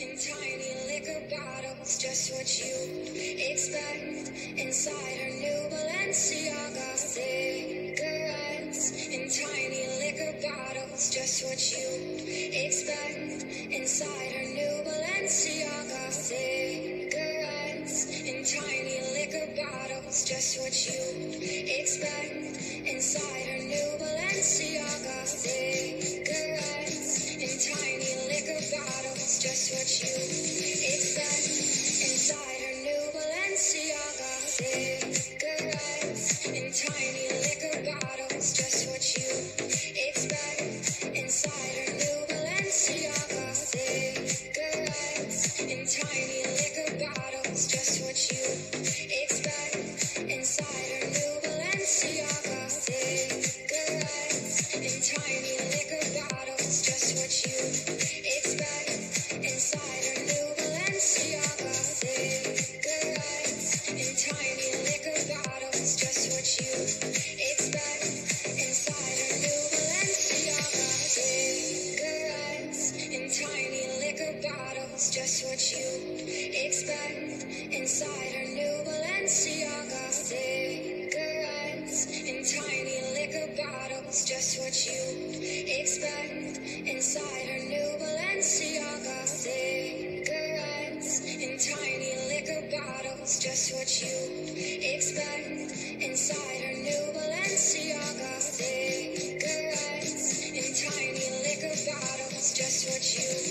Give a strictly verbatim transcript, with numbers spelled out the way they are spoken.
in tiny liquor bottles, just what you expect. Inside her new Balenciaga cigarettes, in tiny liquor bottles, just what you expect. Inside her new Balenciaga cigarettes, in tiny liquor bottles, just what you expect. Inside her new Balenciaga cigarettes, in tiny liquor bottles, just what you expect. Inside her new Balenciaga cigarettes, in tiny liquor bottles, just what you expect. Inside her new Balenciaga cigarettes, in tiny liquor bottles, just what you expect. Inside her new Balenciaga cigarettes, in tiny liquor bottles, just what you expect. Inside her new Balenciaga cigarettes, in tiny liquor bottles, just what you expect. Inside her new Balenciaga cigarettes, in tiny liquor bottles, just what you expect. Inside her new Balenciaga cigarettes, in tiny liquor bottles, just what you expect. Inside her new Balenciaga cigarettes, in tiny liquor bottles, just what you expect. Inside her new Balenciaga cigarettes, in tiny liquor bottles, just what you